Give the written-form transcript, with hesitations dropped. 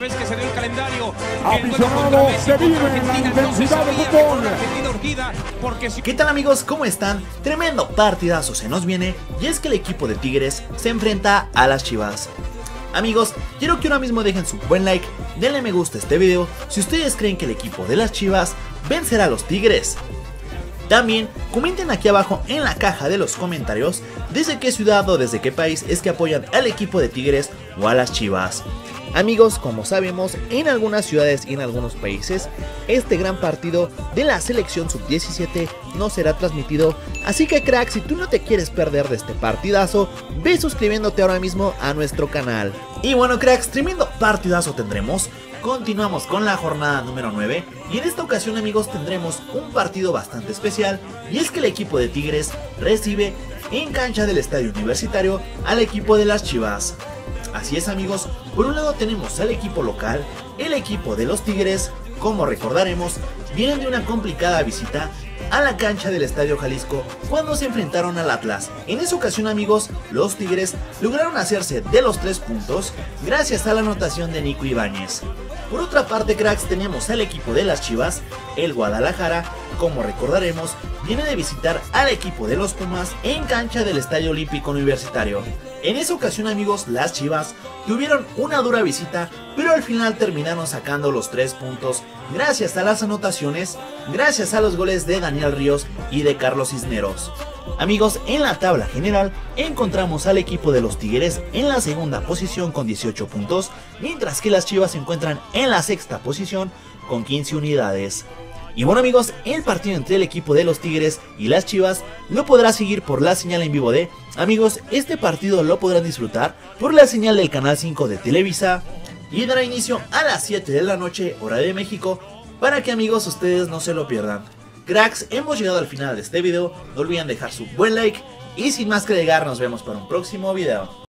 Es que se dio el calendario. Aficionado, se vive la intensidad del fútbol. ¿Qué tal, amigos? ¿Cómo están? Tremendo partidazo se nos viene, y es que el equipo de Tigres se enfrenta a las Chivas. Amigos, quiero que ahora mismo dejen su buen like, denle me gusta a este video si ustedes creen que el equipo de las Chivas vencerá a los Tigres. También comenten aquí abajo en la caja de los comentarios desde qué ciudad o desde qué país es que apoyan al equipo de Tigres o a las Chivas. Amigos, como sabemos, en algunas ciudades y en algunos países, este gran partido de la selección sub-17 no será transmitido. Así que, crack, si tú no te quieres perder de este partidazo, ve suscribiéndote ahora mismo a nuestro canal. Y bueno, cracks, tremendo partidazo tendremos. Continuamos con la jornada número 9 y en esta ocasión, amigos, tendremos un partido bastante especial, y es que el equipo de Tigres recibe en cancha del estadio universitario al equipo de las Chivas. Así es, amigos, por un lado tenemos al equipo local, el equipo de los Tigres. Como recordaremos, vienen de una complicada visita a la cancha del Estadio Jalisco cuando se enfrentaron al Atlas. En esa ocasión, amigos, los Tigres lograron hacerse de los 3 puntos gracias a la anotación de Nico Ibáñez. Por otra parte, cracks, tenemos al equipo de las Chivas, el Guadalajara. Como recordaremos, viene de visitar al equipo de los Pumas en cancha del Estadio Olímpico Universitario. En esa ocasión, amigos, las Chivas tuvieron una dura visita, pero al final terminaron sacando los 3 puntos gracias a las anotaciones, gracias a los goles de Daniel Ríos y de Carlos Cisneros. Amigos, en la tabla general encontramos al equipo de los Tigres en la segunda posición con 18 puntos, mientras que las Chivas se encuentran en la sexta posición con 15 unidades. Y bueno, amigos, el partido entre el equipo de los Tigres y las Chivas lo podrás seguir por la señal en vivo de... Amigos, este partido lo podrán disfrutar por la señal del canal 5 de Televisa y dará inicio a las 7 de la noche, hora de México, para que, amigos, ustedes no se lo pierdan. Cracks, hemos llegado al final de este video, no olviden dejar su buen like y sin más que agregar, nos vemos para un próximo video.